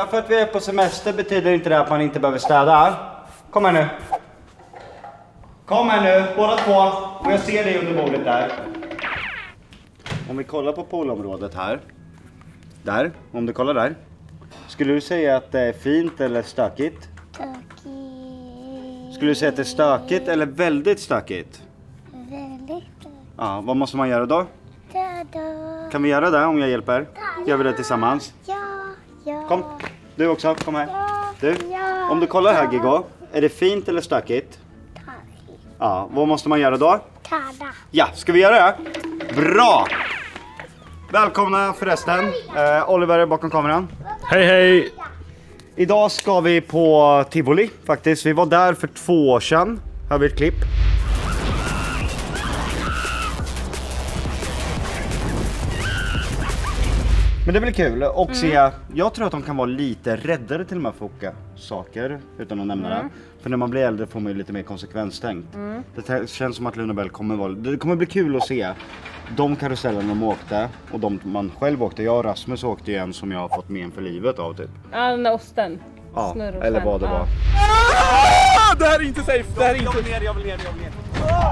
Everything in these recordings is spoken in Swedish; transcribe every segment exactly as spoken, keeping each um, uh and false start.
Bara för att vi är på semester betyder inte det att man inte behöver städa. Kom här nu. Kom här nu, båda två. Och jag ser dig under bordet där. Om vi kollar på poolområdet här. Där, om du kollar där. Skulle du säga att det är fint eller stökigt? Stökigt. Skulle du säga att det är stökigt eller väldigt stökigt? Väldigt. Ja, vad måste man göra då? Tada. Kan vi göra det om jag hjälper? Gör vi det tillsammans? Ja, ja. Kom, du också, kom här. Ja, Du, ja, om du kollar här ja. Gigo, är det fint eller stökigt? Stökigt. Ja, vad måste man göra då? Tada. Ja, ska vi göra det? Bra! Välkomna förresten, eh, Oliver är bakom kameran. Hej hej! Idag ska vi på Tivoli faktiskt, vi var där för två år sedan. Här har vi ett klipp. Men det är väl kul och mm. se, jag tror att de kan vara lite räddare till de här foka saker utan att nämna mm. det. För när man blir äldre får man ju lite mer konsekvenstänkt. Mm. Det känns som att Lundabell kommer vara, det kommer bli kul att se de karusellerna de åkte och de man själv åkte. Jag och Rasmus åkte ju en som jag har fått med för livet av typ. Ja, den där osten. Ja, eller vad det ja. var. Ah, det här är inte safe. Det här är inte... Jag vill ner, jag vill ner, jag vill ner.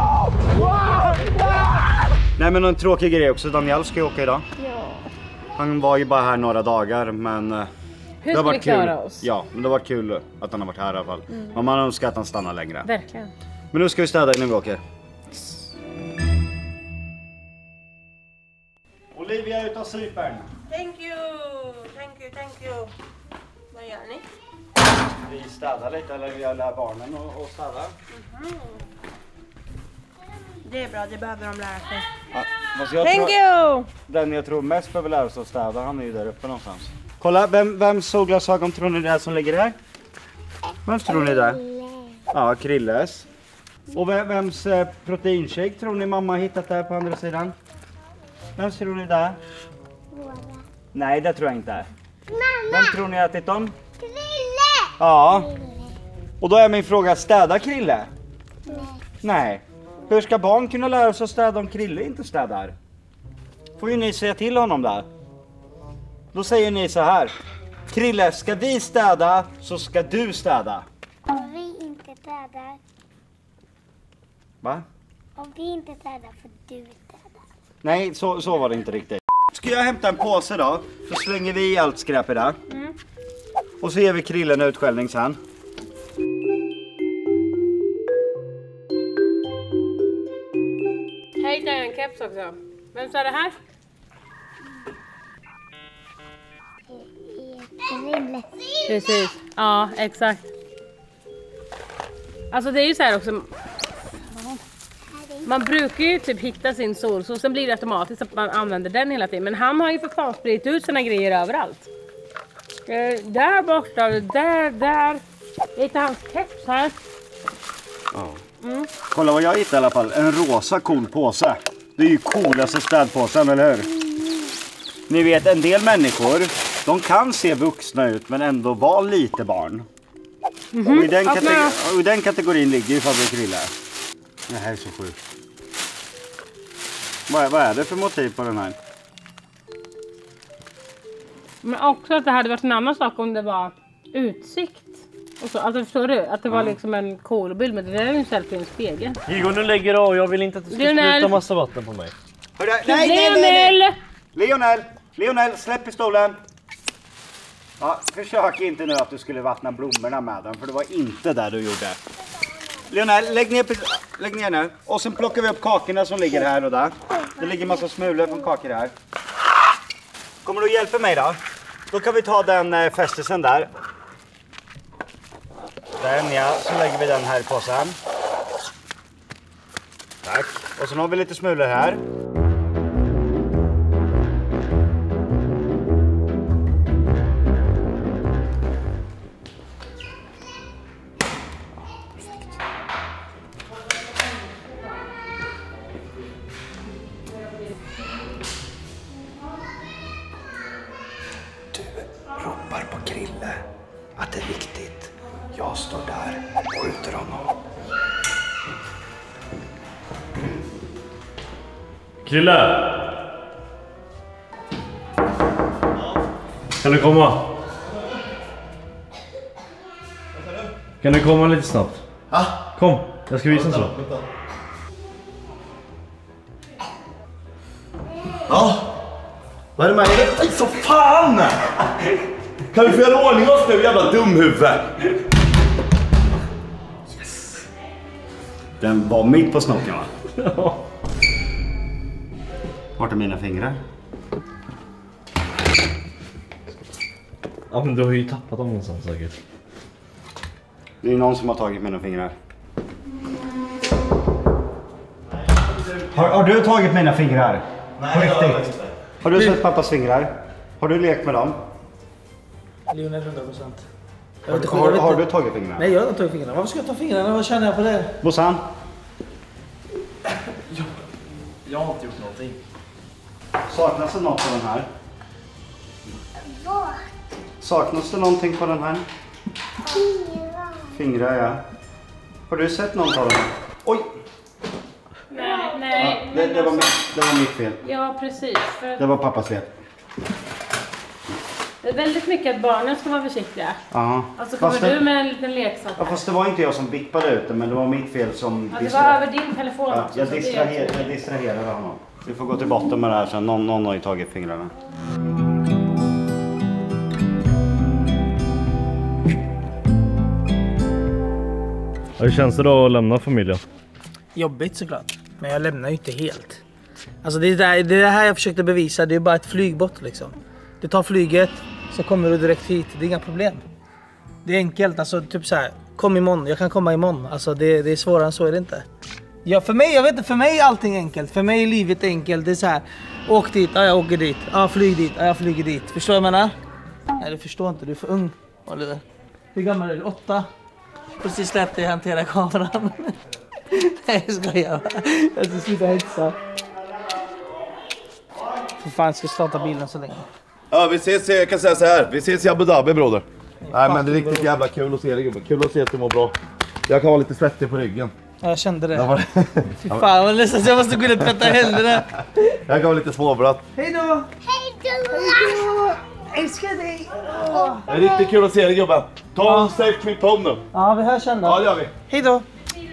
Nej men en tråkig grej också, Daniel ska ju åka idag. Ja. Han var ju bara här några dagar men hur det har varit vi klara kul. Oss? Ja, men det har varit kul att han har varit här i alla fall. Mm. Men man önskar att han stannar längre. Verkligen. Men nu ska vi städa innan vi åker. Olivia utav Cypern. Thank you, thank you, thank you. Vad gör ni? Vi städar lite, eller vi lär barnen att städa. Mm-hmm. Det är bra, det behöver de lära sig. Ja, jag thank tror, you! Den jag tror mest behöver lära sig att städa, han är ju där uppe någonstans. Kolla, vem, vem solglasögon tror ni det är som ligger här? Vem tror ni det? Ja, Krilles. Och vem, vems eh, proteinshake tror ni mamma har hittat där på andra sidan? Vem tror ni det? Våra. Nej, det tror jag inte. Mamma! Vem tror ni har ätit dem? Krille! Ja. Och då är min fråga, städa Krille? Nej. Nej. Hur ska barn kunna lära sig att städa om Krille inte städar? Får ju ni säga till honom där. Då säger ni så här. Krille, ska vi städa så ska du städa. Om vi inte städar. Va? Om vi inte städar får du städa. Nej, så, så var det inte riktigt. Ska jag hämta en påse då? Så slänger vi i allt skräp i det. Mm. Och så ger vi Krille en utskällning sen. Hej, där är en keps också. Vem sa det här? Krille. Precis, ja exakt. Alltså det är ju så här också. Man brukar ju typ hitta sin solsås, sen blir det automatiskt att man använder den hela tiden. Men han har ju för fan spridit ut sina grejer överallt. Eh, där borta, där, där. Lite hans keps här. Ja. Mm. Kolla vad jag hittade i alla fall, en rosa cool påse. Det är ju coolaste städpåsen, eller hur? Ni vet, en del människor, de kan se vuxna ut men ändå vara lite barn. Mm-hmm. Och, i den kategor- och i den kategorin ligger ju Fabrik Krille. Det här är så sjukt. Vad är, vad är det för motiv på den här? Men också att det hade varit en annan sak om det var utsikt. Och så, alltså förstår du? Att det var liksom en kolbild, men det där är ju en selfie i en spegel. Gigo, nu lägger du av, jag vill inte att du ska Lionel. spruta massa vatten på mig. Hörru, nej, nej, nej, Lionel! nej. Lionel! Lionel, släpp pistolen! Ja, försök inte nu att du skulle vattna blommorna med den, för det var inte där du gjorde. Lionel, lägg ner, lägg ner nu. Och sen plockar vi upp kakorna som ligger här och där. Det ligger massa smulor från kakor här. Kommer du hjälpa mig då? Då kan vi ta den eh, fästesen där. Den ja, så lägger vi den här i påsen. Tack. Och sen har vi lite smulor här. Ropar på Krille att det är viktigt. Jag står där och skjuter honom. Krille! Kan du komma? Kan du komma lite snabbt? Ah. Kom, jag ska visa en sak. Ja. Vad är det med dig? Aj, så fan! Kan vi få göra ordning oss nu, jävla dumhuvud? Yes. Den var mitt på snoken, va? Ja. Vart är mina fingrar? Ja, men du har ju tappat dem någonstans säkert. Det är någon som har tagit mina fingrar. Har, har du tagit mina fingrar? Nej, På det har jag riktigt? inte. Har du sett pappas fingrar? Har du lekt med dem? Lionel hundra procent. Har, har, har du tagit fingrarna? Nej, jag har inte tagit fingrarna. Varför ska jag ta fingrarna? Vad känner jag på det? Bossan? Jag, jag har inte gjort någonting. Saknas det något på den här? Vad? Saknas det någonting på den här? Fingrar. Fingrar, ja. Har du sett någon av dem? Oj! Nej, Ja, nej. det, det, var mitt, det var mitt fel. Ja, precis. För Det var pappas fel. det är väldigt mycket att barnen ska vara försiktiga. Ja. Och så kommer Fast du det, med en liten leksak. ja, fast det var inte jag som vippade ut det, men det var mitt fel som Ja, det var över din telefon Ja, också. jag, så det är distraher, okej. jag distraherade honom. Vi får gå till botten med det här sen. Någon, någon har ju tagit fingrarna. Hur känns det då att lämna familjen? Jobbigt såklart. Men jag lämnar ju inte helt. Alltså det är det, här, det är det här jag försökte bevisa. Det är bara ett flygbott liksom. Du tar flyget så kommer du direkt hit. Det är inga problem. Det är enkelt. Alltså typ så här. Kom imorgon. Jag kan komma imorgon. Alltså det, det är svårare än så är det inte. Ja, för mig, jag vet inte, för mig är allting enkelt. För mig är livet enkelt. Det är så här. Åk dit, ja jag åker dit. Ja flyg dit, ja jag flyger dit. Förstår du vad jag menar? Nej du förstår inte, du är för ung. Oliver. Hur gammal är du? Åtta? Precis lärt dig hantera kameran. Nej jag skojar. Jag ska sluta hetsa. För fan, ska starta bilen så länge. Ja, vi ses, jag kan säga så här. Vi ses i Abu Dhabi, broder. Nej, men det är riktigt jävla kul att se dig, gubben. Kul att se att du mår bra. Jag kan vara lite svettig på ryggen. Ja, jag kände det. Jag, var... Fy fan, jag nästan så jag måste gå in och tvätta händerna. jag kan vara lite småblöt. Hej då! Hej då! Älskar dig! Åh. Det är riktigt kul att se dig, gubben. Ta en safe trip home nu. Ja, vi hörs sen då. Ja, det gör vi. Hej då!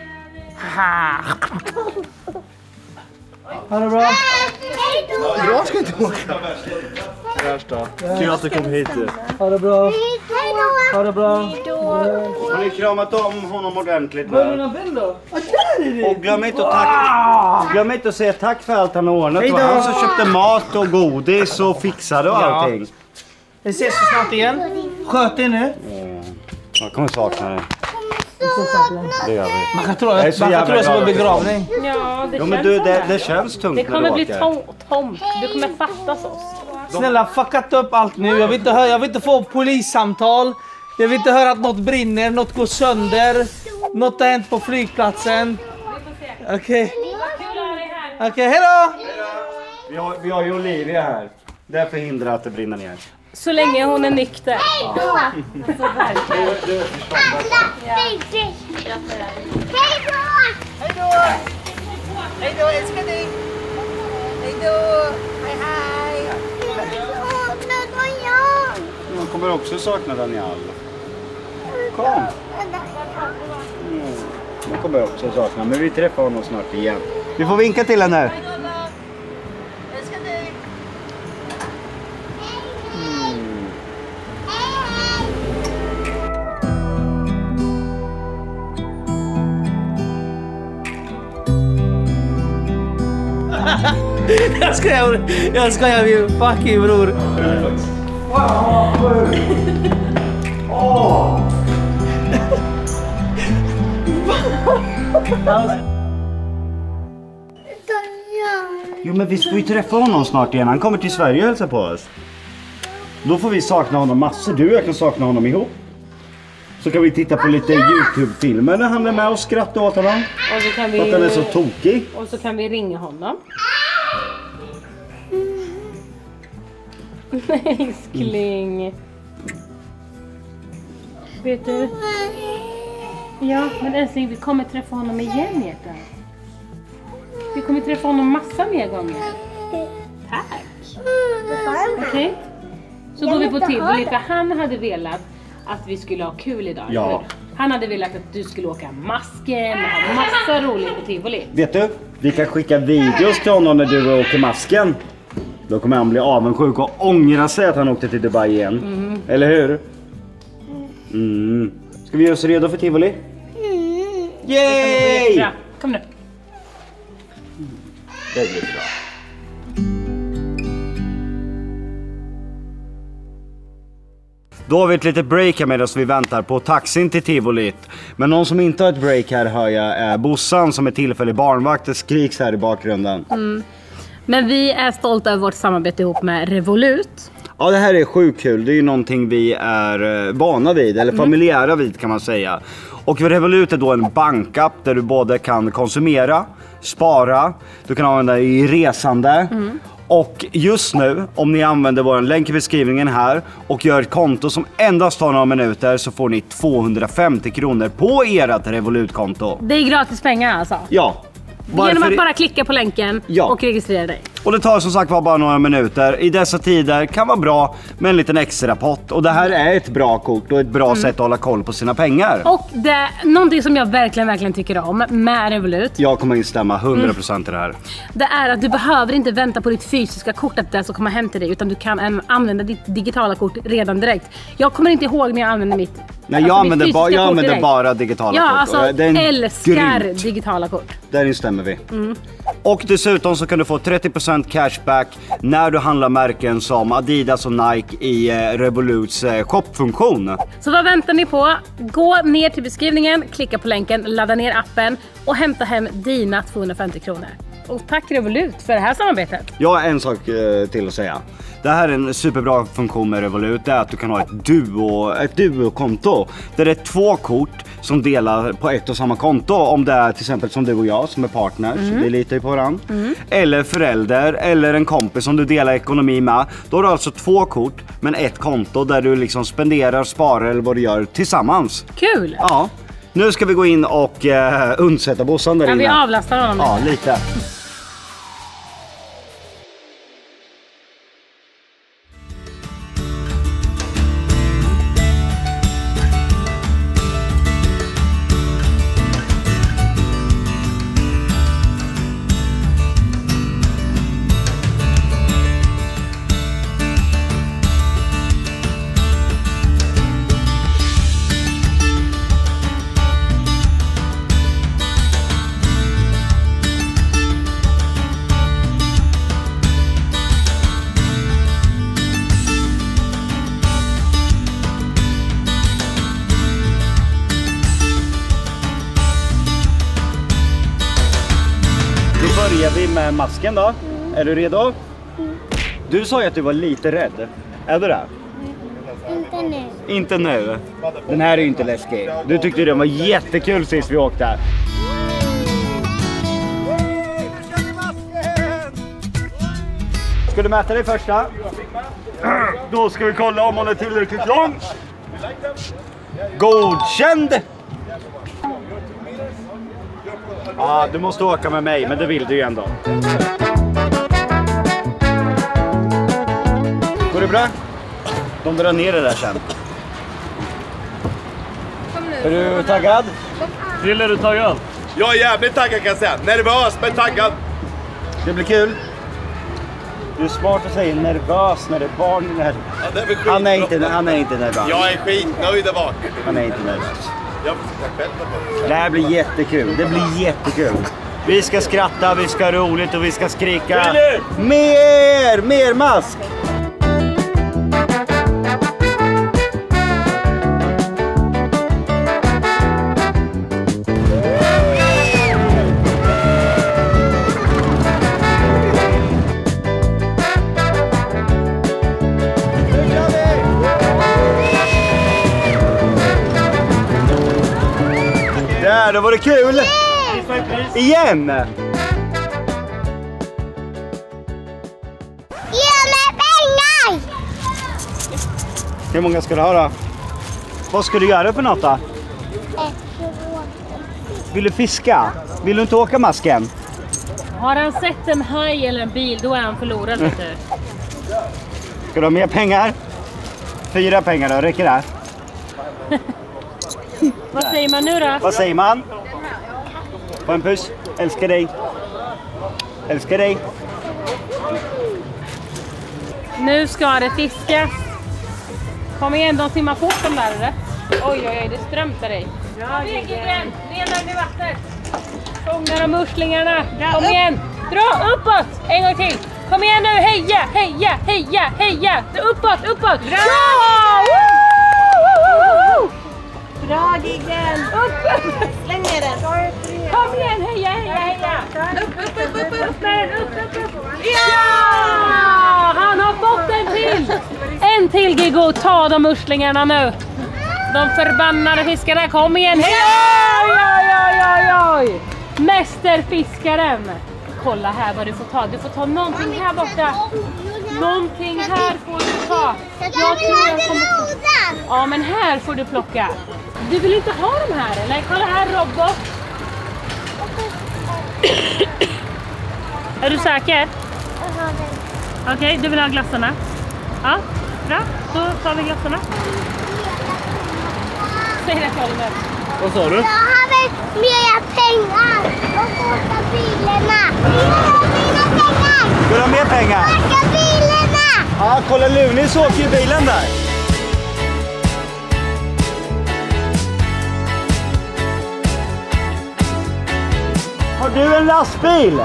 Ha det bra! Hej då! Jag ska inte åka. Värsta. Kul att du kom hit. Ha det bra! Hej då! Ha det bra! Har ni kramat om honom ordentligt? Var är Va? dina vän då? Ja, där är det! Och glöm inte, att tack, glöm inte att säga tack för allt han har ordnat. Det var han som köpte mat och godis och fixade och Ja. allting. Vi ses så snart igen. Sköt dig nu. Jag kommer sakna det. Vi ses snart igen. Det gör vi. Man kan tro Jag är att så man kan jävla tro att det var glad att du begravning. Ja, det Jo känns men du, som det, det känns tungt Det när kommer du bli åker. tom, tomt. Du kommer fattas oss. Snälla, fuckat upp allt nu. Jag vill inte höra, jag vill inte få polissamtal. Jag vill inte höra att något brinner, något går sönder. Något har hänt på flygplatsen. Okej. Okay. Okej, okay, hejdå! Vi har, vi har ju Olivia här. Det förhindrar att det brinner ner. Så länge hon är nykter. Hej då! Alla fingrar! Hej då! Hej då! Hej då, älskar dig! Hej då! Hej hej! Saknar jag! Man kommer också sakna Daniel. Kom. Mm. Man kommer också sakna, men vi träffar honom snart igen. Vi får vinka till henne. Älskar dig! Jag skojar, jag skojar min fucking bror. Daniel! Jo men vi får ju träffa honom snart igen. Han kommer till Sverige och hälsar på oss. Då får vi sakna honom massor. Du och jag kan sakna honom ihop. Så kan vi titta på lite YouTube-filmer när han är med och skrattar åt honom. Och så kan För att han är så vi, tokig. och så kan vi ringa honom. Älskling. Vet du? Ja, men älskling, vi kommer träffa honom igen, hjärta. Vi kommer träffa honom massa mer gånger. Tack. Okej. Okay. Så går vi på tivoli, för han hade velat att vi skulle ha kul idag. Ja. Eller? Han hade velat att du skulle åka masken och ha massa roligt på tivoli. Vet du? Vi kan skicka videos till honom när du åker masken. Då kommer han bli avundsjuk och ångra sig att han åkte till Dubai igen. Mm. Eller hur? Mm. Ska vi göra oss redo för tivoli? Mm. Yay! Ja, kom nu. Det blir bra. Då har vi ett litet break här medan vi väntar på taxin till tivolit. Men någon som inte har ett break här hör jag är Bossan som är tillfällig barnvakt. Det skriks här i bakgrunden. Mm. Men vi är stolta över vårt samarbete ihop med Revolut. Ja, det här är sjukt kul. Det är ju någonting vi är vana vid, eller familjära vid kan man säga. Och Revolut är då en bankapp där du både kan konsumera, spara, du kan använda i resande. Mm. Och just nu, om ni använder vår länk i beskrivningen här och gör ett konto som endast tar några minuter så får ni tvåhundrafemtio kronor på ert Revolut-konto. Det är gratis pengar alltså? Ja. Varför? Genom att bara klicka på länken ja. och registrera dig. Och det tar som sagt bara några minuter. I dessa tider kan vara bra med en liten extra pott. Och det här är ett bra kort och ett bra mm. sätt att hålla koll på sina pengar. Och det är någonting som jag verkligen, verkligen tycker om med Revolut. Jag kommer instämma hundra procent mm. i det här. Det är att du behöver inte vänta på ditt fysiska kort att det ska komma hem till dig. Utan du kan använda ditt digitala kort redan direkt. Jag kommer inte ihåg när jag använder mitt. Nej, jag, alltså använder, ba jag använder bara digitala ja, kort. Ja, alltså älskar grymt. digitala kort. Där instämmer vi. Mm. Och dessutom så kan du få trettio procent cashback när du handlar märken som Adidas och Nike i Revoluts shopfunktion. Så vad väntar ni på? Gå ner till beskrivningen, klicka på länken, ladda ner appen och hämta hem dina tvåhundrafemtio kronor. Och tack Revolut för det här samarbetet. Jag har en sak till att säga. Det här är en superbra funktion med Revolut. Det är att du kan ha ett duo, ett duo-konto. Där det är två kort som delar på ett och samma konto. Om det är till exempel som du och jag som är partners. Mm. Vi litar ju på varandra. Mm. Eller förälder eller en kompis som du delar ekonomi med. Då har du alltså två kort men ett konto där du liksom spenderar, sparar eller vad du gör tillsammans. Kul! Ja. Nu ska vi gå in och uh, undsätta Bossan där ja, inne. Vi avlastar honom. Ja, lite. Börjar vi med masken då? Är du redo? Du sa ju att du var lite rädd. Är du det? Inte nu. Inte nu. Den här är ju inte läskig. Du tyckte den var jättekul sist vi åkte. Ska du mäta dig första? Då ska vi kolla om hon är tillräckligt lång. Godkänd! Ja, du måste åka med mig, men det vill du ju ändå. Går det bra? De drar ner det där sen. Är du taggad? Till är du taggad? Jag är jävligt taggad kan jag säga. Nervös men taggad. Det blir kul. Du är smart att säga nervös när det är barn i det här. Ja, det är väl han, är inte, han är inte nervös. Jag är skitnöjd där bak. Han är inte nervös. Jag får själv på det. Det här blir jättekul. Det blir jättekul. Vi ska skratta, vi ska ha roligt och vi ska skrika. Mer! Mer mask! Där, då var det kul! Igen! Ge mig pengar! Hur många ska du ha då? Vad ska du göra för något då? Vill du fiska? Vill du inte åka masken? Har han sett en haj eller en bil, då är han förlorad. Vet du. Ska du ha mer pengar? Fyra pengar då, räcker det? Vad säger säger man nu då? Vad säger man? Få en puss. Älskar dig. Älskar dig. Nu ska det fiskas. Kom igen, de simmar fort de där, eller? Oj, oj, oj, det strömtar dig. Bra, Giggen. Ner där i vattnet. Fånga de musslingarna. Kom igen. Dra uppåt. En gång till. Kom igen nu. Heja, heja, heja, heja. Uppåt, uppåt. Bra! Ja! Bra, Giggen. Uppåt. Släng ner den. Kom igen, heja, heja, heja. Upp, upp, upp, upp, upp. Upp med den, upp, upp, upp. Ja! Han har fått en till. En till, Giggo. Ta de musslingarna nu. De förbannade fiskarna, kom igen! Hej! Oj, oj, oj, oj! Mästerfiskaren! Kolla här vad du får ta. Du får ta någonting här borta. Någonting här får du ta. Jag tror jag kommer... Ja, men här får du plocka. Du vill inte ha de här, eller? Kolla här, robot. Är du säker? Okej, okay, du vill ha glassarna? Ja, bra. Då tar vi glassarna. Säg det, jag håller med. Vad sa du? Jag har väl mer pengar och åka bilarna. Mina pengar! Ska du ha mer pengar? Åka bilarna! Ja, kolla Lunis åker ju bilen där. Har du en lastbil?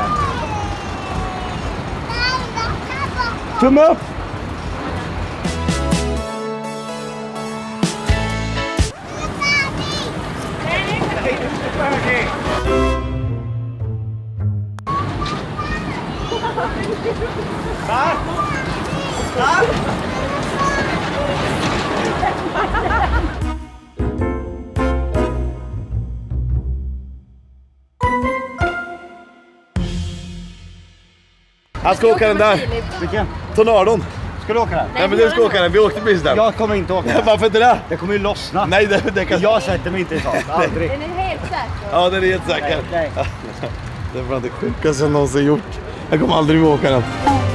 Tumme upp! Va? Va? Han ska åka den där. Vilken? Tornadon. Ska du åka den? Nej, men du ska åka den. Vi åkte precis den. Jag kommer inte åka den. Varför inte det? Det kommer ju lossna. Nej, det, det kan... Jag sätter mig inte i tak. Aldrig. Den är helt säker. Ja, den är helt säker. Nej, nej. Det är bland det sjukaste jag någonsin gjort. Jag kommer aldrig åka den.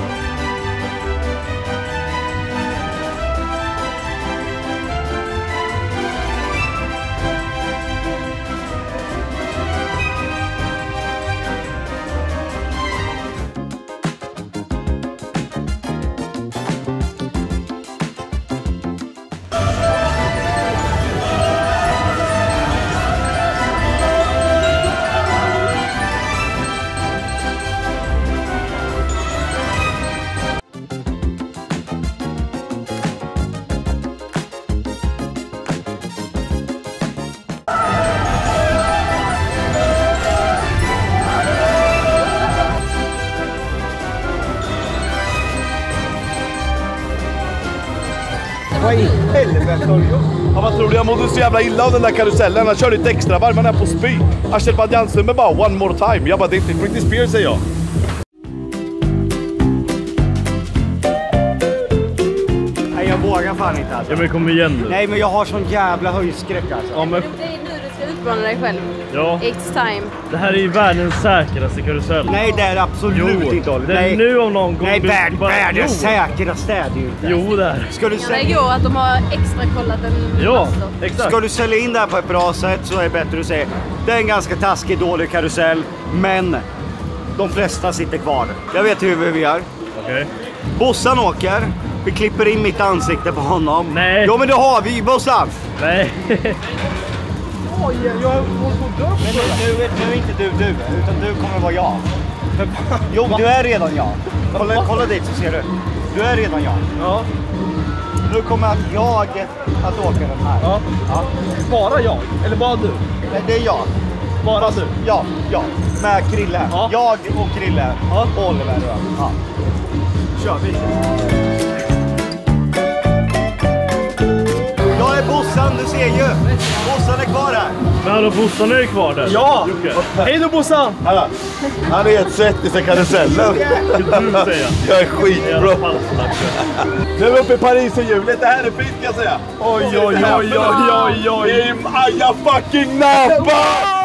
Vad i helvete har du gjort? Ja, vad tror du? Jag mådde så jävla illa av den där karusellen. Han körde ett extra varv, han är på spy. Azerbaijan med bara one more time. Jag bara, det är inte Britney Spears, säger jag. Nej, jag vågar fan inte alltså. Ja, men kom igen nu. Nej, men jag har sån jävla höjdskräck alltså. Ja, men Det är nu du ska utmana dig själv. ja. It's time. Det här är ju världens säkraste karusell. Nej, det är det absolut Jo, inte. Oliver. det är Nej. nu om någon kommer Nej, bli- värld, bara- världens Jo. säkraste är det ju inte. Jo, där. Ska du, Ja, det sälja, går att de har extra kollat en Ja, master. exakt. ska du sälja in det här på ett bra sätt så är det bättre att säga det är en ganska taskig, dålig karusell, men de flesta sitter kvar. Jag vet hur vi gör. Okej. Bossan åker, vi klipper in mitt ansikte på honom. Nej. Jo, men det har vi, Bossan! Nej. Oj, jag håller på att dö. Men nu, nu, nu är inte du du, utan du kommer vara jag. Jo, du är redan jag. Kolla, kolla dit så ser du. Du är redan jag. Ja. Nu kommer att jag att åka den här. Ja. Ja. Bara jag? Eller bara du? Nej, det är jag. Bara du? Ja, ja. Med Krille. Ja. Jag och Krille. Ja. Och Oliver. Ja. Kör vi. Jag är Bossan, du ser ju. Bossan är kvar här. Men hallå, Bossan är ju kvar där. Ja! Jocke. Hej då Bossan! Hallå. Han är helt svettig i karusellen. Skulle du säga? Jag är Jävla skitbra. falsknack. Nu är vi uppe i Paris och hjulet. Det här är fint, kan jag säga. Oj, oj, oj, oj, oj, oj. I Maja fucking Napa!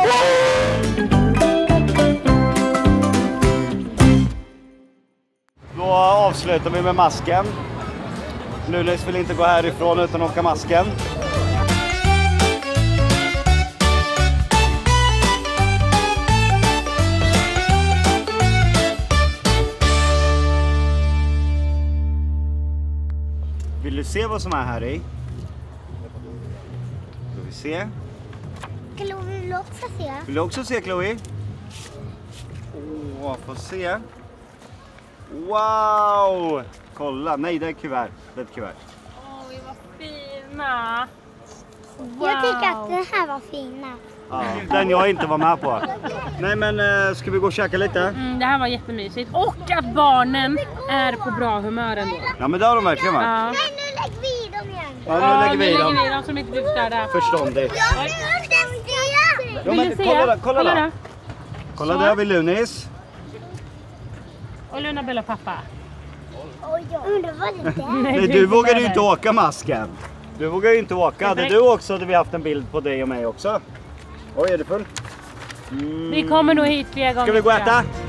Då avslutar vi med masken. Lulis vill inte gå härifrån utan att åka masken. du se vad som är här i? Ska vi se. Chloe vill också se. Vill du också se, Chloe? Åh, får se. Wow! Kolla, nej det är kuvert. Det är ett kuvert. Oj, vad fina. Wow. Jag tycker att den här var fina. Ja, den jag inte var med på. Nej men äh, ska vi gå och käka lite? Mm, det här var jättemysigt. Och att barnen är på bra humör ändå. Ja men det har de verkligen varit. Ja. Nej, nu lägger vi dem igen. Ja, nu Ja, lägger vi nu dem. lägger vi dem som inte blir förstörda. Förståndigt. Jag vill testa. Ja, Vill men du se? kolla där, kolla där. då. Kolla Så. där vid Lunis. Och Luna Bella pappa. Oj, undrar vad det är. Nej, Nej, det du är vågade ju där. inte åka masken. Du vågar ju inte åka. Hade du också hade vi haft en bild på dig och mig också. Oj, är det full? Mm. Vi kommer nog hit flera gånger. Ska vi gå och tror jag. äta?